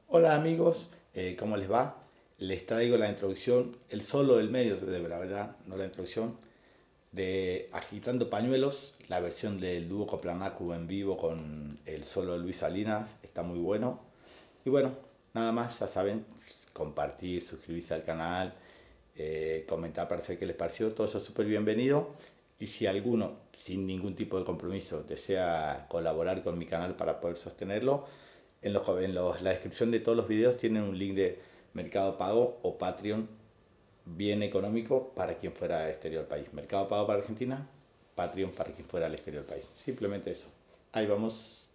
Hola amigos, ¿cómo les va? Les traigo la introducción, el solo del medio, la verdad, no la introducción, de Agitando Pañuelos, la versión del dúo Coplanacu en vivo con el solo de Luis Salinas, está muy bueno. Y bueno, nada más, ya saben, compartir, suscribirse al canal, comentar para saber qué les pareció, todo eso es súper bienvenido. Y si alguno, sin ningún tipo de compromiso, desea colaborar con mi canal para poder sostenerlo, la descripción de todos los videos tienen un link de Mercado Pago o Patreon bien económico para quien fuera al exterior del país. Mercado Pago para Argentina, Patreon para quien fuera al exterior del país. Simplemente eso. Ahí vamos.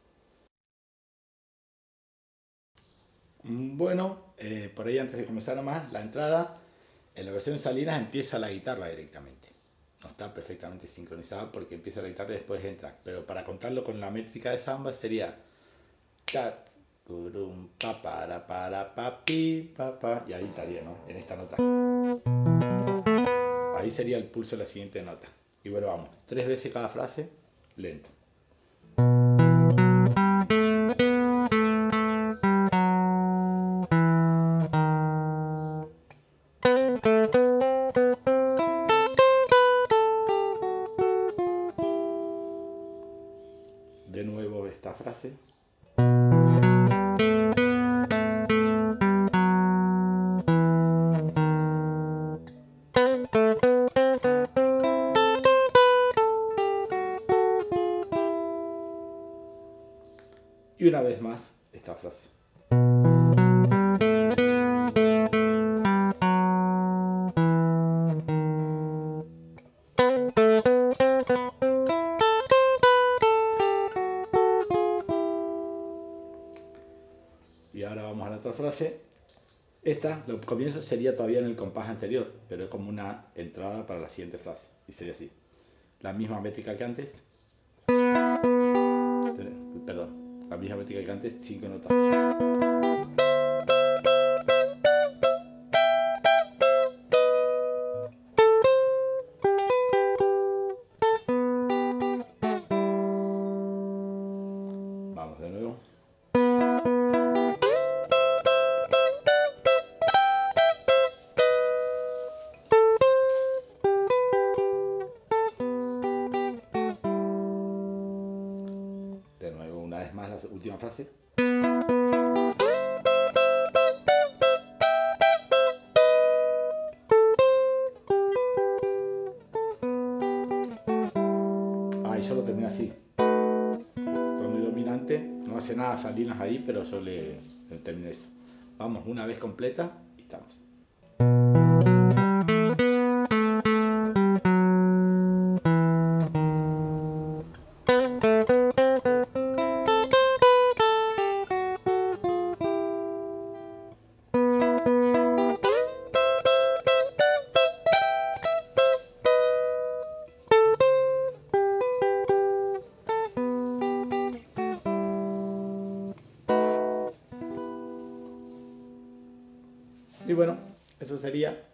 Bueno, por ahí antes de comenzar nomás, la entrada, en la versión de Salinas empieza la guitarra directamente. No está perfectamente sincronizada porque empieza la guitarra y después entra. Pero para contarlo con la métrica de samba sería ta, turum, pa, para, pi, pa, y ahí estaría, ¿no? En esta nota. Ahí sería el pulso de la siguiente nota. Y bueno, vamos. 3 veces cada frase, lento. De nuevo esta frase. Y una vez más esta frase. Y ahora vamos a la otra frase. Esta, el comienzo sería todavía en el compás anterior, pero es como una entrada para la siguiente frase. Y sería así. La misma métrica que antes. Perdón, la misma métrica que antes, 5 notas. Vamos de nuevo. De nuevo, una vez más, la última frase. Ahí yo lo termino así. Muy dominante, no hace nada Salinas ahí, pero yo le termino eso. Vamos una vez completa y estamos. Y bueno, eso sería